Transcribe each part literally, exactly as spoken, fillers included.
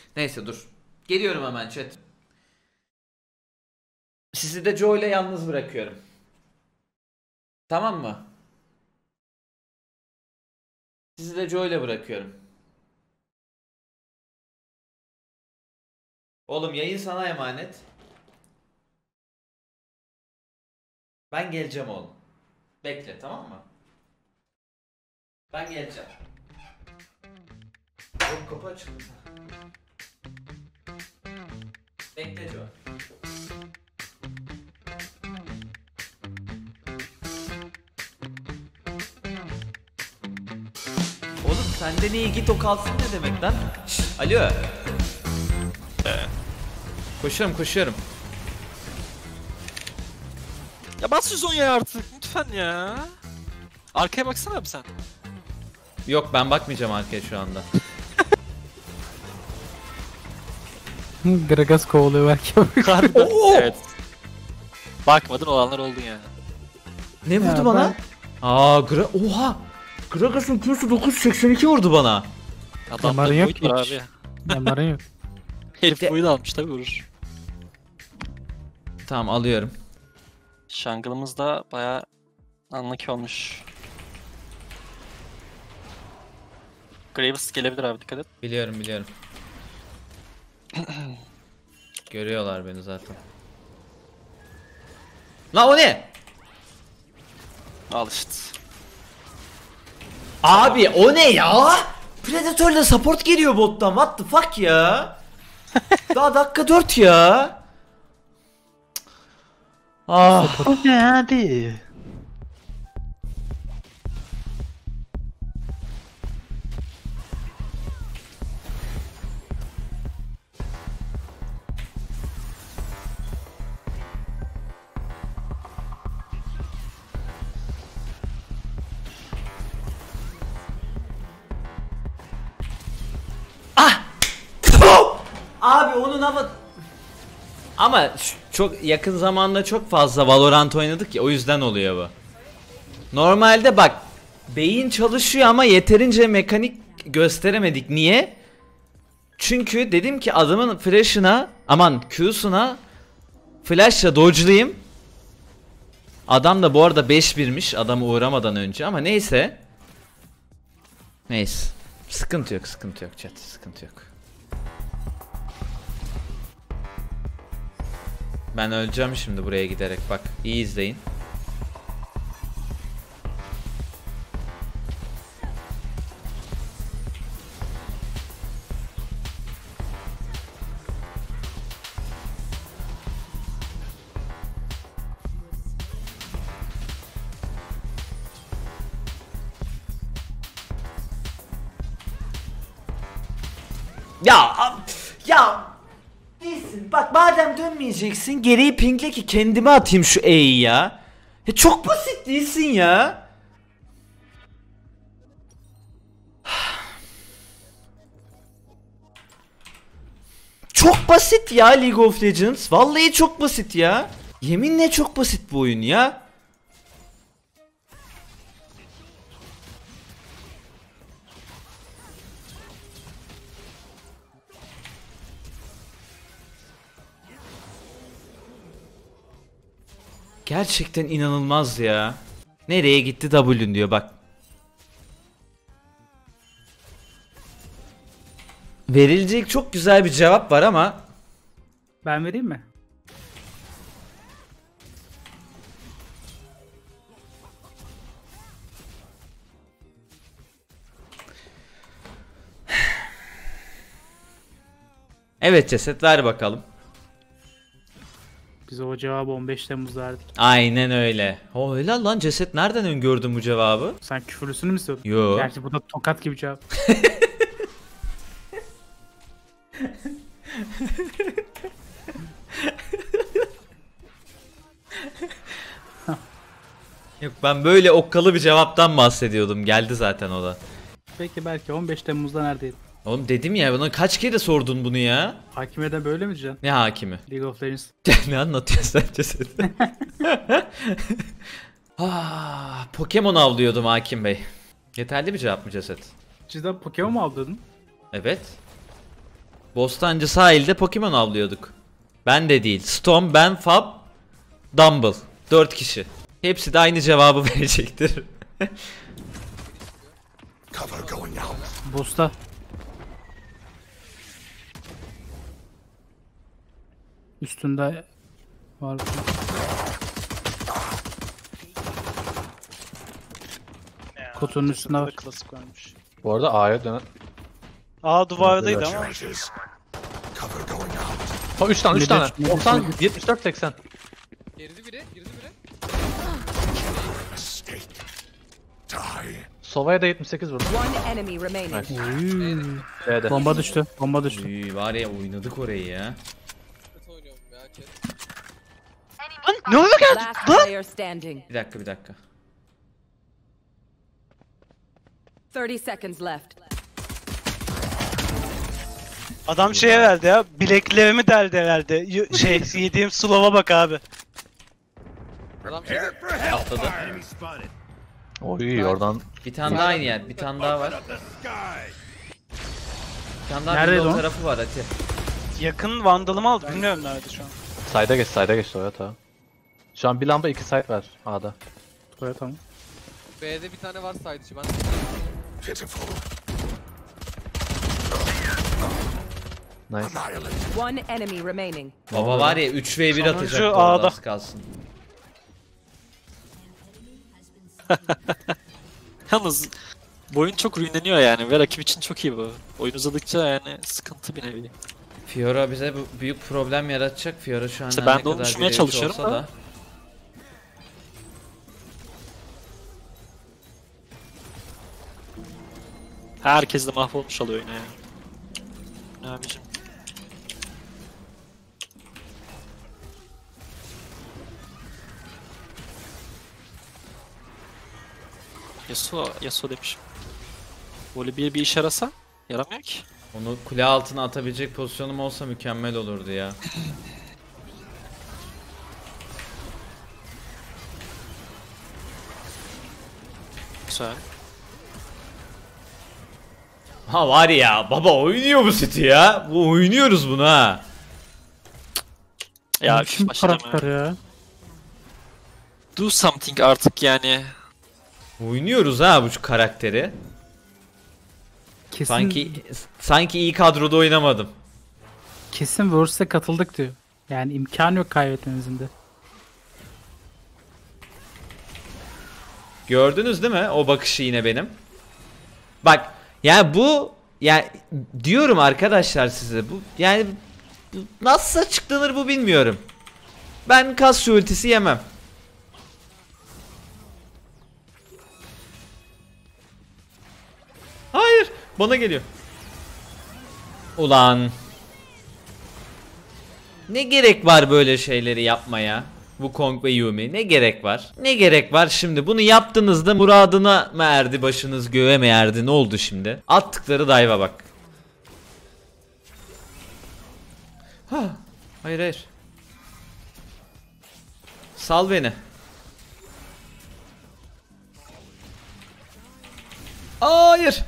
Neyse dur. Geliyorum hemen chat. Sizi de Joe ile yalnız bırakıyorum. Tamam mı? Sizi de Joe ile bırakıyorum. Oğlum yayın sana emanet. Ben geleceğim oğlum. Bekle, tamam mı? Ben geleceğim. Oğlum kapı açıldı. Bekle Joe. Oğlum senden iyi git o kalsın ne demek lan? Şşş, alo. Koşuyorum koşuyorum. Ya bas şu Zonya'ya artık lütfen ya. Arkaya baksana abi sen. Yok ben bakmayacağım arkaya şu anda. Gragas kovalıyor belki. Harbiden. Evet. Bakmadın olanlar oldu yani. Ne vurdu Ya bana? ben- Aa gra oha. Gragas'ın Q'su dokuz yüz seksen iki vurdu bana. Adamda Yamarın yok boyut var hiç. abi. Yamarın yok. Herif De- boyut almış tabi vurur. Tamam alıyorum. Jungle'ımız da baya unlucky olmuş. Graves gelebilir abi dikkat et. Biliyorum biliyorum. Görüyorlar beni zaten. La o ne? Al işte. Abi o ne ya? Predator'la support geliyor bottan. What the fuck ya? Daha dakika dört ya. Ah. O ne abi? Ah! Puh! Abi onun ama ama şu- çok yakın zamanda çok fazla Valorant oynadık ya o yüzden oluyor bu. Normalde bak beyin çalışıyor ama yeterince mekanik gösteremedik. Niye? Çünkü dedim ki adamın flash'ına aman Q'suna flash'la dodge'layayım. Adam da bu arada beş birmiş adamı uğramadan önce ama neyse. Neyse. Sıkıntı yok, sıkıntı yok chat, sıkıntı yok. Ben öleceğim şimdi buraya giderek bak. İyi izleyin. Ya ab- ya değilsin. Bak madem dönmeyeceksin geriyi pinkle ki kendime atayım şu E'yi ya. Ya çok basit değilsin ya. Çok basit ya League of Legends. Vallahi çok basit ya. Yeminle çok basit bu oyun ya. Gerçekten inanılmaz ya. Nereye gitti W'ün diyor bak. Verilecek çok güzel bir cevap var ama Ben vereyim mi? evet ceset ver bakalım. Biz o cevabı on beş Temmuz'da verdik. Aynen öyle. O helal lan ceset nereden öngördün bu cevabı? Sen küfürlüsünü mü istiyordun? Yo. Gerçi bu da tokat gibi cevap. Yok ben böyle okkalı bir cevaptan bahsediyordum. Geldi zaten o da. Peki belki on beş Temmuz'da neredeydin? Oğlum dedim ya bana kaç kere sordun bunu ya? Hakimiyeden böyle mi diyeceksin? Ne hakimi? League of Legends. Ne anlatıyorsun sen ceset? Ah, Pokemon avlıyordum Hakim Bey. Yeterli bir cevap mı ceset? Cidden Pokemon mu aldın? Evet. Bostancı sahilde Pokemon avlıyorduk. Ben de değil. Storm, ben, Fab, Dumble. Dört kişi. Hepsi de aynı cevabı verecektir. Bosta. Üstünde var. Kutunun üstünde var. Klasik varmış. Bu arada A'ya dönen. Aa duvardaydı ama. Ha üç tane üç Ne tane. de- ne de- doksan yetmiş dört seksen. Girdi biri, girdi biri. Sova'ya da yetmiş sekiz vurdu. One enemy remaining. Uy. B'de. Bomba düştü. Bomba düştü. Uy, var ya oynadık orayı ya. Kötü oynuyorum ya. Ket. Ne oldu geldi? Last player standing. Bir dakika bir dakika. thirty seconds left. Adam şeye verdi ya. Bileklerimi deldi herhalde. Y- Şey yediğim slova bak abi. Adam şeyde Atladı. Oy oradan. Bir tane daha aynı yer. Bir tane daha var. Bir tane daha Neredeydi window o? tarafı var Ati. Yakın vandalımı aldı. Bilmiyorum nerede şu an. Side'a geç side'a geç Toyota. Şu an bir lamba iki side var A'da. Buraya tamam. B'de bir tane var side içi. Ben Nice. One enemy remaining. Baba var ya üç ve bir Sonuncu atacak bu arada, A'da. az kalsın. Yalnız bu oyun çok ruinleniyor yani ve rakip için çok iyi bu. Oyun uzadıkça yani sıkıntı bir nevi. Fiora bize bu büyük problem yaratacak. Fiora şu an İşte her ben ne de onu kadar düşünmeye bir çalışıyorum olsa da. Herkes de mahvolmuş oluyor oyuna ya. Ne abicim? Yasuo, Yasuo demişim. Böyle bir bir işe yarasa yaramıyor ki. Onu kule altına atabilecek pozisyonum olsa mükemmel olurdu ya. Güzel. Ha var ya baba oynuyor bu seti ya. Bu oynuyoruz bunu ha. Ya Kim üf, başlayacağım karakter ya. ya? Do something artık yani. Oynuyoruz ha bu karakteri. Kesin, Sanki sanki iyi kadroda oynamadım. kesin Worlds'e katıldık diyor. Yani imkan yok kaybetmemizin de. Gördünüz değil mi o bakışı yine benim? Bak yani bu yani diyorum arkadaşlar size bu yani bu nasıl açıklanır bu bilmiyorum. Ben kas ultisi yemem. Hayır bana geliyor. Ulan. Ne gerek var böyle şeyleri yapmaya? Wukong ve Yumi ne gerek var? Ne gerek var şimdi? Bunu yaptığınızda muradına mı erdi, başınız göğe mi erdi? Ne oldu şimdi? Attıkları dive'a bak. Ha, hayır hayır. Sal beni. Hayır.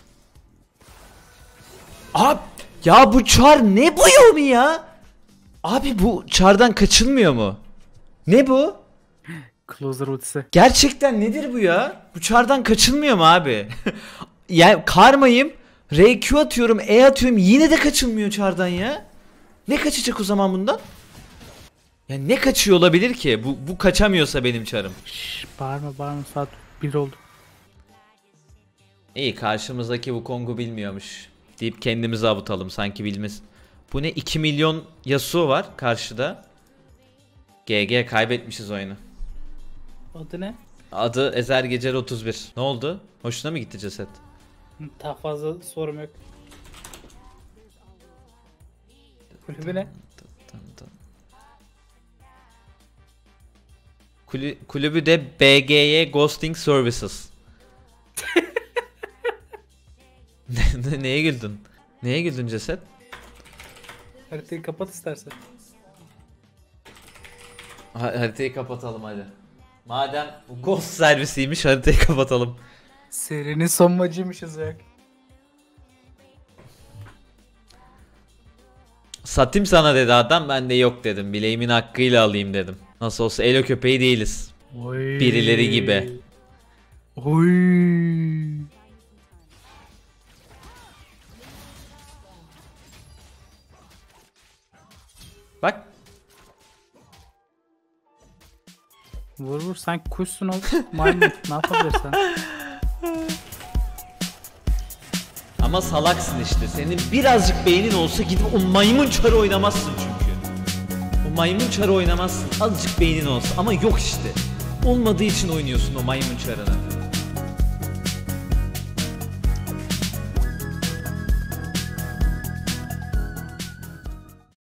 Abi ya bu çar ne bu Yumi ya? Abi bu çardan kaçılmıyor mu? Ne bu? Closer ultisi. Gerçekten nedir bu ya? Bu çardan kaçılmıyor mu abi? Yani karmayım. R Q atıyorum, E atıyorum yine de kaçılmıyor çardan ya. Ne kaçacak o zaman bundan? Ya ne kaçıyor olabilir ki? Bu bu kaçamıyorsa benim çarım. Şşş, bağırma bağırma, saat bir oldu. İyi karşımızdaki Wukong'u bilmiyormuş. Deyip kendimizi avutalım sanki bilmesin. Bu ne iki milyon Yasuo var karşıda. G G kaybetmişiz oyunu. Adı ne? Adı Ezer Gecer otuz bir. Ne oldu? Hoşuna mı gitti ceset? Daha fazla sorum yok. Kulübü ne? Kulü- kulübü de B G Y Ghosting Services. Ne- ne- Neye güldün? Neye güldün ceset? Haritayı kapat istersen. Ha- haritayı kapatalım hadi. Madem bu ghost servisiymiş haritayı kapatalım. Serinin son maçıymışız ya. Satayım sana dedi adam, ben de yok dedim. Bileğimin hakkıyla alayım dedim. Nasıl olsa Elo köpeği değiliz. Oy. Birileri gibi. Oy. Bak. Vur vur, sen kuşsun ol. Maymun ne yapabilirsen. Ama salaksın işte. Senin birazcık beynin olsa gidip o maymun çarı oynamazsın çünkü. O maymun çarı oynamazsın. Azıcık beynin olsa ama yok işte. Olmadığı için oynuyorsun o maymun çarını.